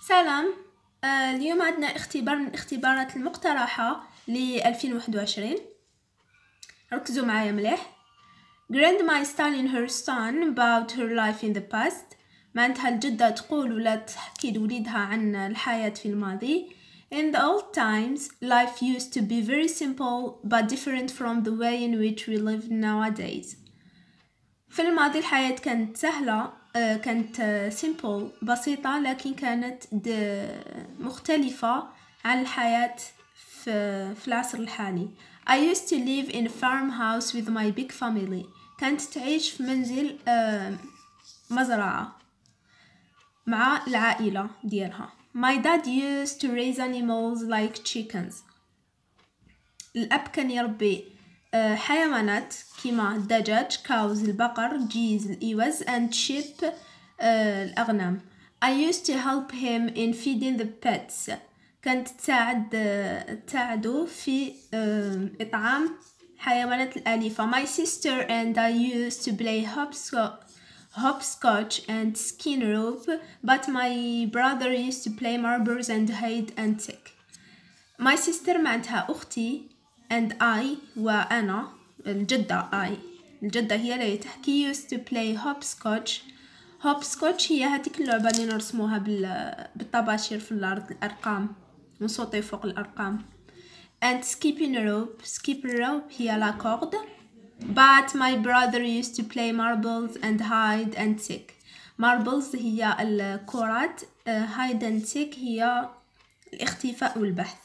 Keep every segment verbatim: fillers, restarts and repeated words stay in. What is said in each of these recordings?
سلام. آه اليوم عندنا اختبار من الاختبارات المقترحة ل ألفين وواحد وعشرين. ركزوا معايا مليح. Grandma is telling her son about her life in the past. معناتها الجدة تقول ولا تحكي لوليدها عن الحياة في الماضي. In the old times, life used to be very simple but different from the way in which we live nowadays. في الماضي الحياة كانت سهلة، كانت simple بسيطة، لكن كانت مختلفة عن الحياة في, في العصر الحالي. I used to live in a farmhouse with my big family. كانت تعيش في منزل مزرعة مع العائلة ديالها. My dad used to raise animals like chickens. الأب كان يربي حيوانات كيما الدجاج، كاوز، البقر، جيز، الإوز and sheep، الأغنام. I used to help him in feeding the pets. كانت تساعد تساعده في إطعام حيوانات الأليفة. My sister and I used to play hopscotch hopscotch and skin rope, but my brother used to play marbles and hide and seek. My sister معناتها أختي and I وأنا الجدة I الجدة هي اللي تحكي used to play hopscotch. hopscotch هي هذيك اللعبة اللي نرسموها بالطباشير في الأرض، الأرقام، ونصوتي فوق الأرقام. and skipping rope. skip rope هي la corde. but my brother used to play marbles and hide and seek. marbles هي الكرات، hide and seek هي الاختفاء والبحث.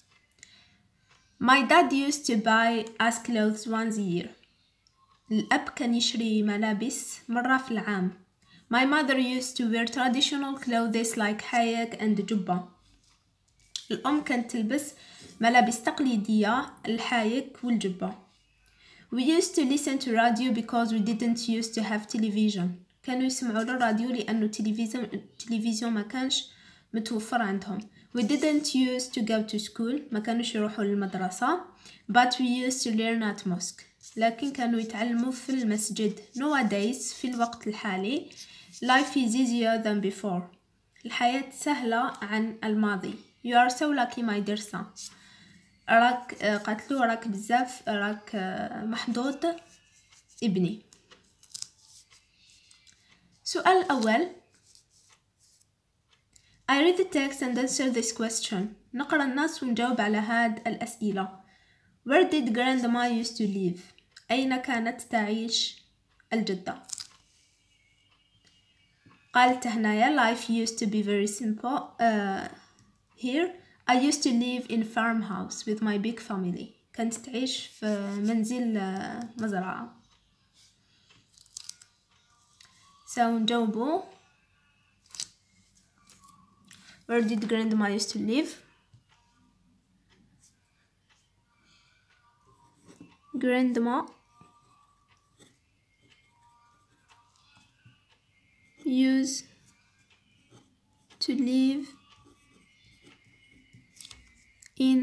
My dad used to buy us clothes once a year. الأب كان يشري ملابس مرة في العام. My mother used to wear traditional clothes like حايك and جبة. الأم كانت تلبس ملابس تقليدية، الحايك والجبة. We used to listen to radio because we didn't used to have television. كانوا يسمعوا للراديو لأنه التلفزيون التلفزيون ما كانش متوفر عندهم. We didn't used to go to school. ما كانوش يروحوا للمدرسة. But we used to learn at mosque. لكن كانوا يتعلموا في المسجد. Nowadays في الوقت الحالي life is easier than before. الحياة سهلة عن الماضي. You are so lucky my dear son. راك قاتلو راك بزاف راك محظوظ ابني. سؤال الأول. I read the text and answer this question. نقرأ النص ونجاوب على هاد الأسئلة. Where did grandma used to live? أين كانت تعيش الجدة؟ قالت هنايا life used to be very simple. uh, here I used to live in farmhouse with my big family. كانت تعيش في منزل مزرعة. سو نجاوبو. Where did grandma used to live? Grandma used to live in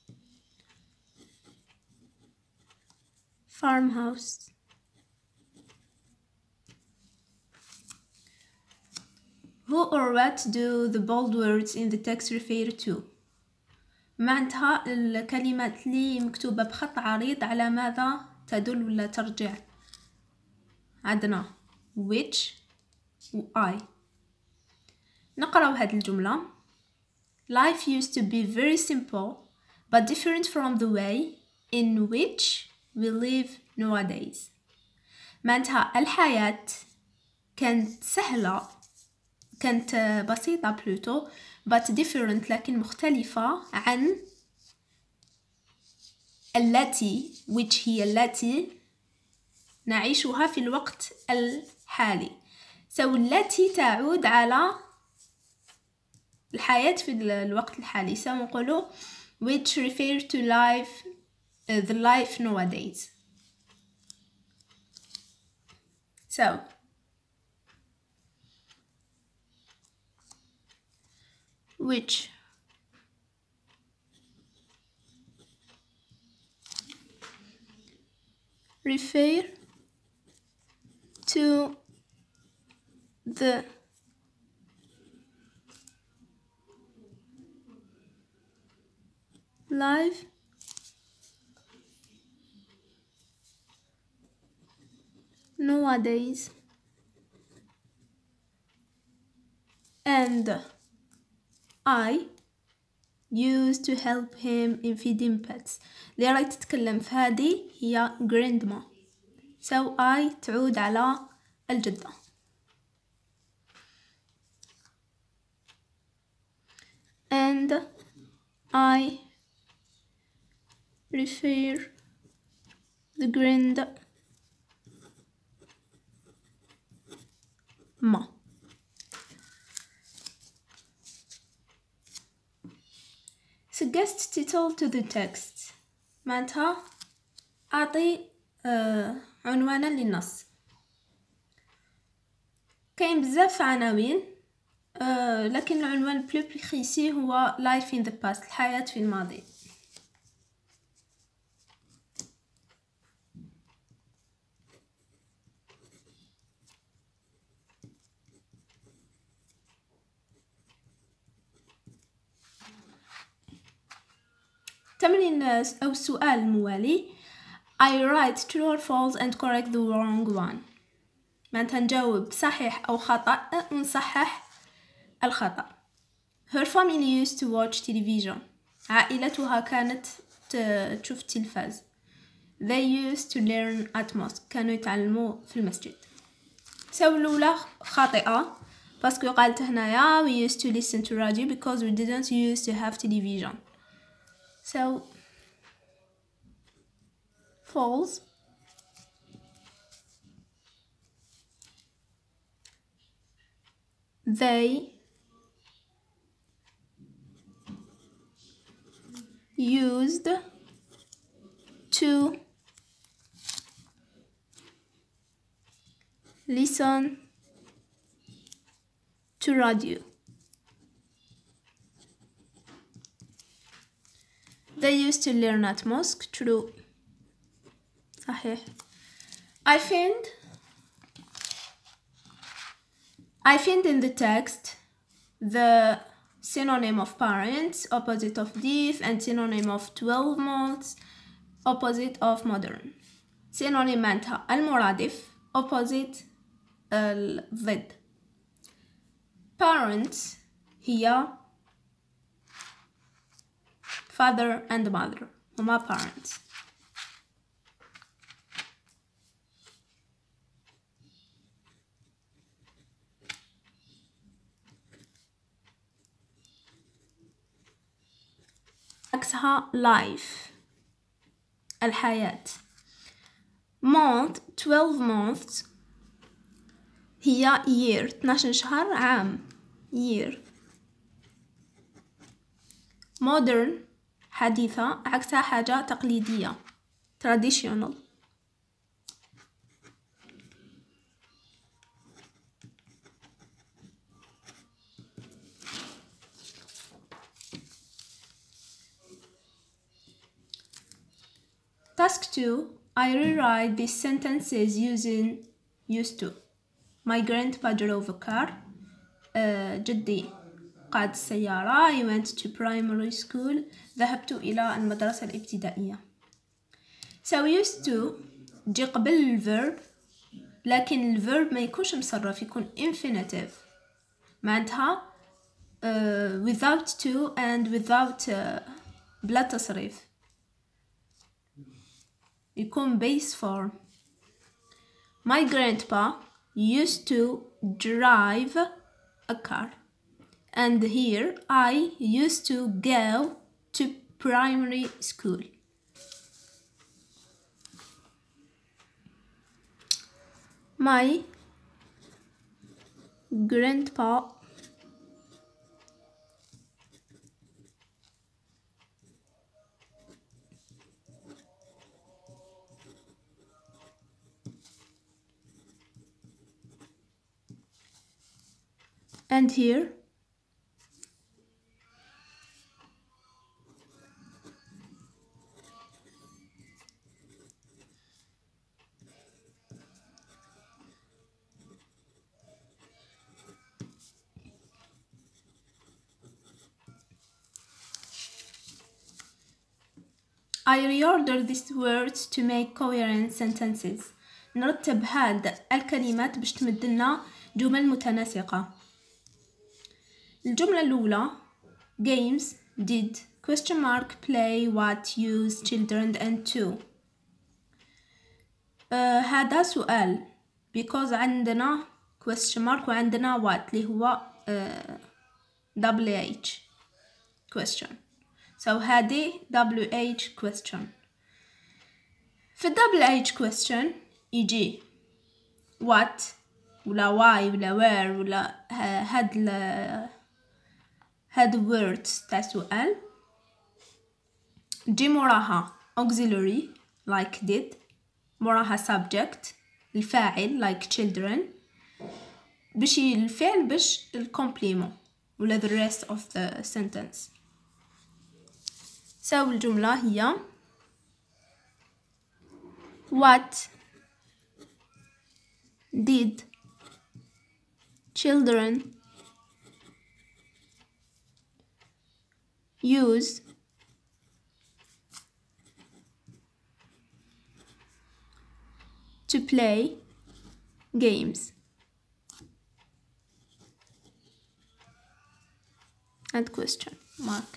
farmhouse. Who or what do the bold words in the text refer to? معناتها الكلمات اللي مكتوبة بخط عريض على ماذا تدل ولا ترجع؟ عندنا which و I. نقرأ هذه الجملة. Life used to be very simple but different from the way in which we live nowadays. معناتها الحياة كانت سهلة، كانت بسيطة plutôt but different لكن مختلفة عن التي which هي التي نعيشها في الوقت الحالي. so التي تعود على الحياة في الوقت الحالي. so نقولوا which refer to life uh, the life nowadays. so which refer to the live nowadays, and I used to help him in feeding pets. اللي راهي تتكلم في هذه هي grandma. so I تعود على الجدة. and I refer the grandma. suggest title to the text. معناتها أعطي آه عنوانا للنص. كاين بزاف عناوين آه لكن العنوان البلو بريسي هو life in the past، الحياة في الماضي. تمرين أو السؤال الموالي. I write true or false and correct the wrong one. معناتها نجاوب صحيح أو خطأ ونصحح الخطأ. Her family used to watch television. عائلتها كانت تشوف التلفاز. They used to learn at mosque. كانوا يتعلموا في المسجد. سو الأولى خاطئة باسكو قالت هنايا we used to listen to radio because we didn't used to have television. So false. They used to listen to radio. They used to learn at mosque. True. صحيح. I find I find in the text the synonym of parents, opposite of deaf, and synonym of twelve months, opposite of modern. synonym معناتها المرادف، opposite الضد. parents هي father and mother، هما parents. عكسها life الحياة. month twelve months هي year اثناشر شهر عام year. modern حديثة عكسها حاجة تقليدية traditional. Task two. I rewrite these sentences using used to. My grandpa drove a car. uh, جدي قاد السيارة. I went to primary school. ذهبت إلى المدرسة الابتدائية. So used to جي قبل الverb، لكن الverb ما يكونش مصرف، يكون infinitive معناتها uh, without to and without uh, بلا تصريف، يكون base form. My grandpa used to drive a car. And here I used to go to primary school. My grandpa and here I reorder these words to make coherent sentences. نرتب هاد الكلمات باش تمد لنا جمل متناسقة. الجملة الأولى games did question mark play what use children and to. آه هذا سؤال because عندنا question mark وعندنا what اللي هو آه wh question. so هذه wh question. في wh question يجي what ولا why ولا where ولا هاد ال هاد words تاع سؤال. جي موراها auxiliary like did، موراها subject الفاعل like children، بشي الفعل باش الكومبليمون ولا the rest of the sentence. so الجملة هي what did children use to play games. And question mark.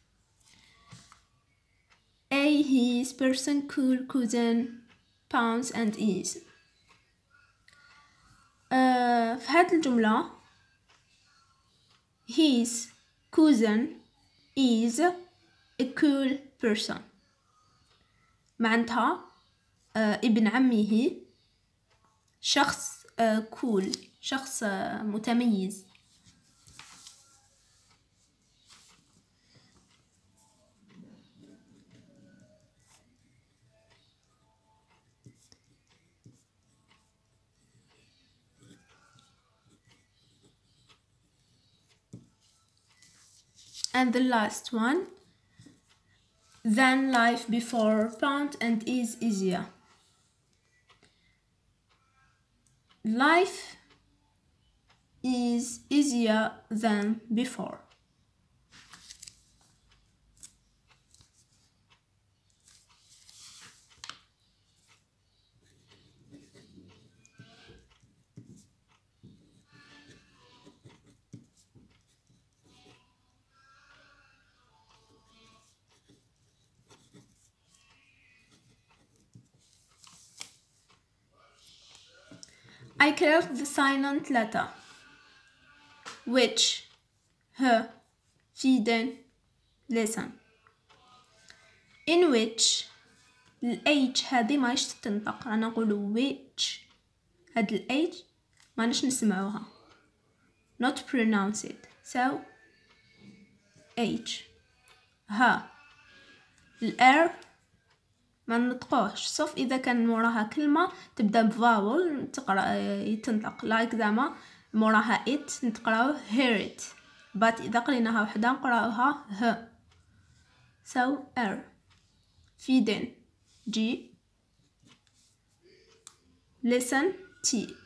A his person cool cousin pounds and is. uh, في هذه الجملة his cousin is a cool person. معناتها uh, ابن عمه شخص كول uh, cool. شخص uh, متميز. And the last one, than life before pound and is easier. Life is easier than before. I curved the silent letter which her feeden listen in which ال H هذه ماش تنطق. أنا نقول which هاد ال H ما نش نسمعوها not pronounce it. so H ها ال R ما نطقوش صف إذا كان موراها كلمة تبدأ بفاول تقرأ يتنطق like زعما موراها it نتقراو hear it but إذا قريناها وحدة نقراوها ه. so R feeding G listen T.